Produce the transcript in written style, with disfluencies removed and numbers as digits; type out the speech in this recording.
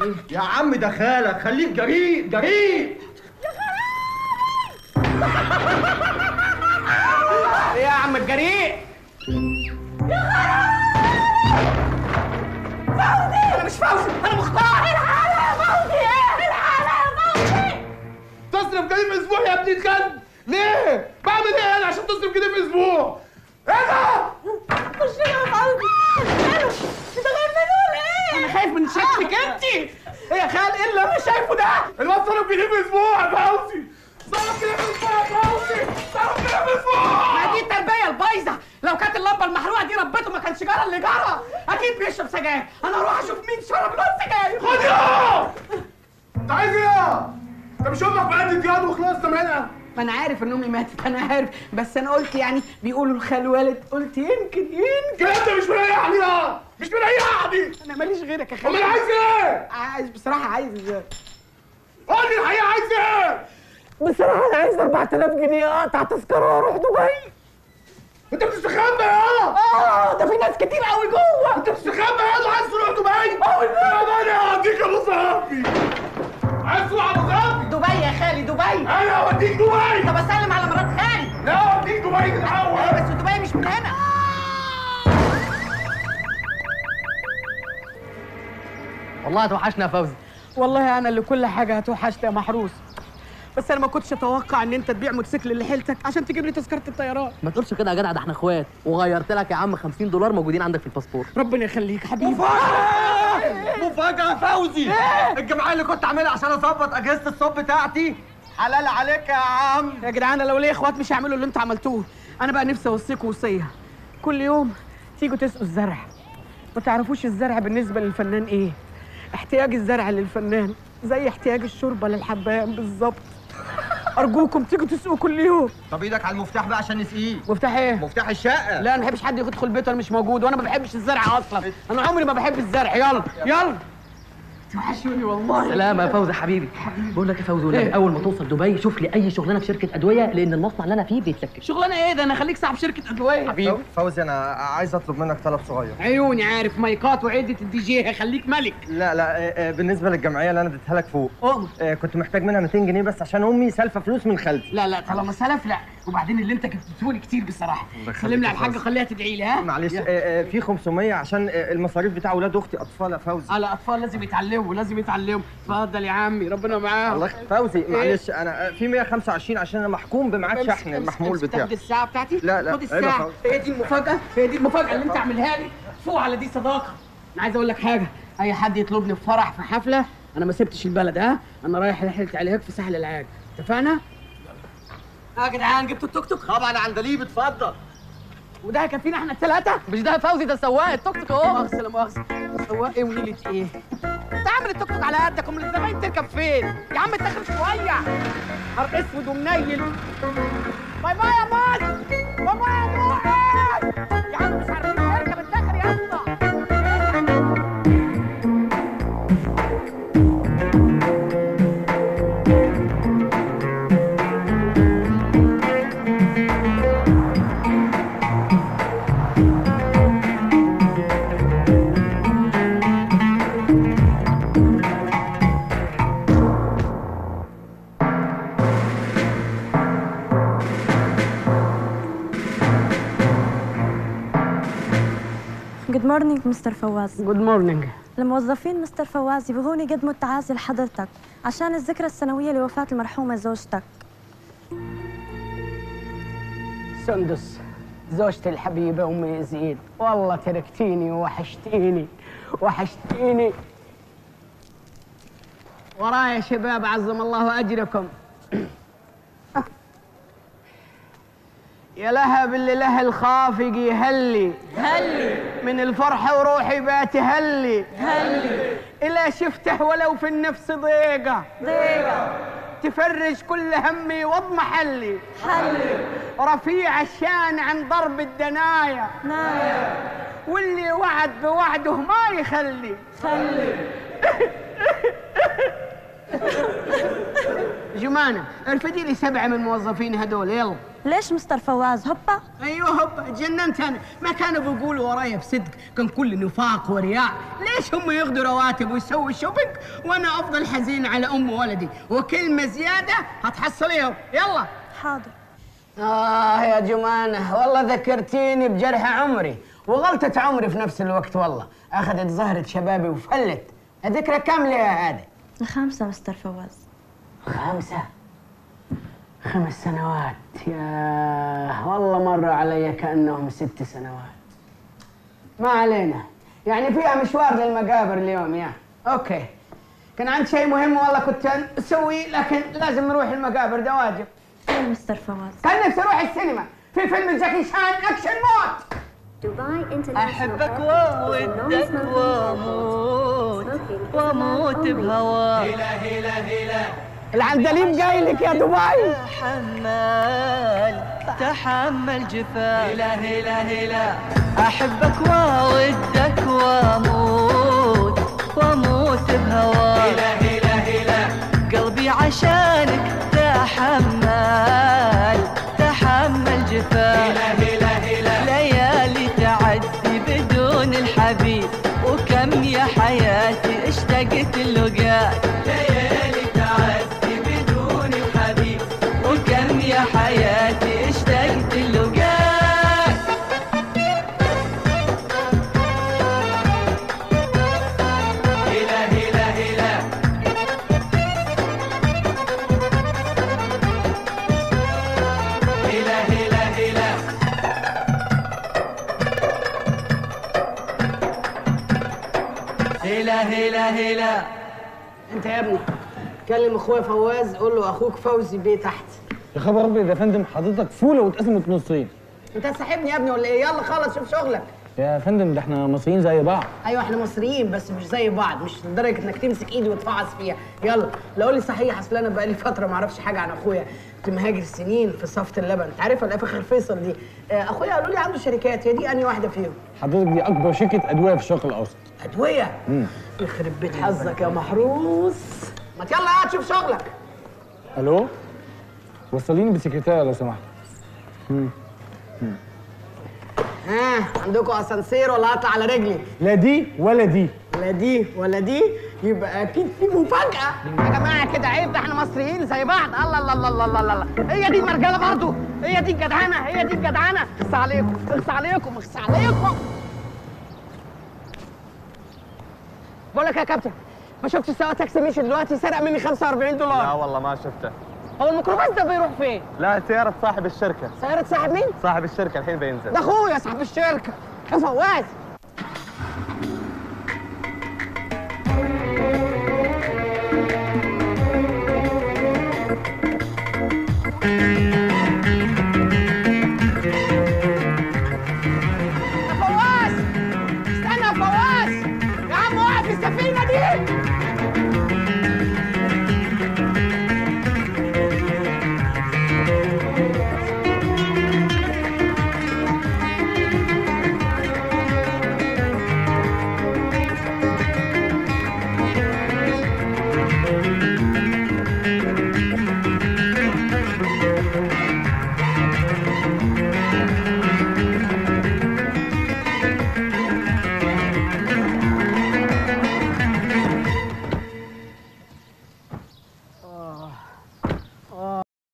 يا عم ده خالك، خليك جريء جريء. ايه يا عم الجريء؟ يا خرابي فوزي. انا مش فوزي، انا مختار. الحالة يا فوزي، ايه الحالة يا فوزي؟ تصرف جنيه في اسبوع يا ابني الكلب؟ ليه؟ بعمل ايه انا عشان تصرف جنيه في اسبوع؟ ايه ده؟ خش يا فوزي. ماله؟ انت خايف منه ولا ايه؟ انا خايف من شكلك انت. ايه يا خال، ايه اللي انا شايفه ده؟ الواد صرف جنيه في اسبوع يا فوزي. صرف جنيه في اسبوع يا فوزي. صرف جنيه في اسبوع. ما دي التربيه البايظه. لو كانت اللمبه المحروقه دي ربته ما كانش جرى اللي جرى. اكيد بيشرب سجاير. انا اروح اشوف مين شرب له السجاير. خد يا. انت عايز ايه؟ انت مش امك ماتت ياض وخلصت منها؟ ما انا عارف ان امي ماتت، انا عارف، بس انا قلت يعني بيقولوا الخال والد، قلت يمكن. انت مش مريحني يا. مش مريحني. انا ماليش غيرك يا خالد. امال عايز ايه؟ عايز بصراحه، عايز قول لي الحقيقه عايز ايه؟ بصراحه انا عايز 4000 جنيه اقطع تذكره واروح دبي. انت بتستخبى يا. ده في ناس كتير قوي جوه. انت بتستخبى يا. عايز تروح دبي؟ انا هديك ابو صاحبي. عايز تروح ابو صاحبي؟ دبي يا خالي، دبي. انا هوديك دبي. طب اسلم على مرات خالي. لا هوديك دبي من الاول. بس دبي مش من هنا. والله هتوحشنا يا فوزي. والله انا اللي كل حاجه هتوحشني يا محروس، بس انا ما كنتش اتوقع ان انت تبيع موتوسيكل لحيلتك عشان تجيب لي تذكره الطيران. ما تقولش كده يا جدع، ده احنا اخوات، وغيرت لك يا عم $50 موجودين عندك في الباسبور. ربنا يخليك حبيبي. مفاجأة يا فوزي. الجمعية اللي كنت عاملها عشان اظبط اجهزة الصوت بتاعتي حلال عليك يا عم. يا جدعان لو ليا اخوات مش هيعملوا اللي انتوا عملتوه. انا بقى نفسي اوصيكم وصيه، كل يوم تيجوا تسقوا الزرع. ما تعرفوش الزرع بالنسبه للفنان ايه؟ احتياج الزرع للفنان زي احتياج الشوربه للحبان بالظبط. ارجوكم تيجوا تسقوا كل يوم. طب ايدك على المفتاح بقى عشان نسقيه. مفتاح ايه؟ مفتاح الشقة. لا انا ما بحبش حد يدخل بيته انا مش موجود، وانا ما بحبش الزرع اصلا. انا عمري ما بحب الزرع. يلا يلا. توحشوني والله. سلام يا فوزي حبيبي. بقول لك يا فوزي، والنبي اول ما توصل دبي شوف لي اي شغلانه في شركه ادويه، لان المصنع اللي انا فيه بيتلكك. شغلانه ايه ده؟ انا خليك صاحب شركه ادويه حبيبي فوزي، انا عايز اطلب منك طلب صغير. عيوني عارف، مايكات وعده الدي جي هخليك ملك. لا بالنسبة للجمعية اللي انا اديتها لك فوق، أؤمر. كنت محتاج منها 200 جنيه بس عشان امي سالفة فلوس من خالتي. لا طالما سلف لا، وبعدين اللي انت جبته لي كتير بصراحه. سلم لي على الحاجه خليها تدعي لي. ها معلش في 500 عشان المصاريف بتاع اولاد اختي اطفال يا فوزي. على اطفال لازم يتعلموا، لازم يتعلموا. اتفضل يا عمي، ربنا معاك. الله فوزي معلش انا في 125 عشان انا محكوم بميعاد شحن المحمول بتاعي. تاخد الساعه بتاعتي؟ لا خد الساعه. هي دي المفاجاه، هي دي المفاجاه اللي انت عاملها لي. فوق على دي صداقه. انا عايز اقول لك حاجه، اي حد يطلبني في فرح في حفله انا ما سبتش البلد. ها انا رايح رحله علاج في ساحل العاج، اتفقنا؟ يا جدعان جبتوا التوك توك؟ طبعا عندليب اتفضل. وده هيكفينا احنا الثلاثه؟ مش ده يا فوزي، ده سواق التوك توك اهو. مؤاخذه لا مؤاخذه. سواق ايه ونيله ايه؟ انت عامل التوك توك على قدك، امال الزباين تركب فين؟ يا عم اتاخر شويه. نهار اسود ومنيل. باي باي يا مصر. باي باي يا مؤمن. يا عم مش عارفين نركب، اتاخر يا اسطى. جود مورنينج مستر فواز. جود مورنينج. الموظفين مستر فواز يبغون يقدموا التعازي لحضرتك عشان الذكرى السنوية لوفاة المرحومة زوجتك. سندس زوجتي الحبيبة أم يزيد، والله تركتيني ووحشتيني وحشتيني. ورايا يا شباب عظم الله أجركم. يا لها باللي له الخافق يهلي هلي من الفرحة وروحي بات هلي هلي إلا شفته ولو في النفس ضيقة تفرج كل همي واضمحلي حلي رفيع الشان عن ضرب الدنايا نايا واللي وعد بوعده ما يخلي جمانة ارفدي لي 7 من الموظفين هدول. يلا ليش مستر فواز هبة؟ ايوه هبه، اتجننت انا. ما كانوا بيقولوا ورايا بصدق، كان كل نفاق ورياء. ليش هم ياخذوا رواتب ويسووا شوبينج وانا افضل حزين على ام ولدي؟ وكلمه زياده هتحصليهم. يلا. حاضر. يا جمانه، والله ذكرتيني بجرح عمري وغلطة عمري في نفس الوقت. والله اخذت زهرة شبابي وفلت. ذكرى كاملة يا هذا. 5 مستر فواز. 5 سنوات. يا والله مر علي كأنهم 6 سنوات. ما علينا، يعني فيها مشوار للمقابر اليوم. يا اوكي، كان عندي شيء مهم والله كنت اسويه، لكن لازم نروح المقابر، ده واجب. فين مستر فواز؟ كان نفسي اروح السينما في فيلم جاكي شان اكشن موت. أحبك وودك واموت بهواك. العندليب قايل لك يا دبي. تحمل جفاك. هلا أحبك وودك واموت بهواك. قلبي عشانك تحمل جفاك. ليالي تعدي بدون الحبيب، وكم يا حياتي اشتقت اللقاك. ليالي تعدي بدون الحبيب، وكم يا حياتي اشتقت اللقاك. هلا انت يا ابني كلم اخويا فواز، قول له اخوك فوزي بيه تحت. يا خبر ابيض يا فندم، حضرتك فوله واتقسمت نصين. انت هتسحبني يا ابني ولا ايه؟ يلا خلص شوف شغلك. يا فندم ده احنا مصريين زي بعض. ايوه احنا مصريين بس مش زي بعض، مش لدرجه انك تمسك ايدي وتفعص فيها. يلا لو لي صحيح، اصل انا بقالي فتره ما اعرفش حاجه عن اخويا، كنت مهاجر سنين في صفه اللبن، انت عارفها اللي فخر فيصل دي. اخويا قالوا لي عنده شركات، هي دي انهي واحده فيهم؟ حضرتك دي اكبر شركه ادويه في الشرق الاوسط. ادويه؟ يخرب بيت حظك يا محروس. ما يلا قاعد شوف شغلك. الو، وصليني بسكرتيره لو سمحت. عندكم اسانسير ولا هطلع على رجلي؟ لا دي ولا دي. لا دي ولا دي، يبقى اكيد في مفاجأة. يا جماعة كده عيب، ده احنا مصريين زي بعض. الله الله الله الله الله، هي دي المرجلة برضو، هي دي الجدعنة، هي دي الجدعنة. اخص عليكم اخص عليكم اخص عليكم. بقول لك يا كابتن، ما شفتش سواق تاكسي مشي دلوقتي سرق مني $45؟ لا والله ما شفته. هو الميكروباص ده بيروح فين؟ لا، سيارة صاحب الشركة. سيارة صاحب مين؟ صاحب الشركة الحين بينزل. ده اخويا صاحب الشركة. يا فواز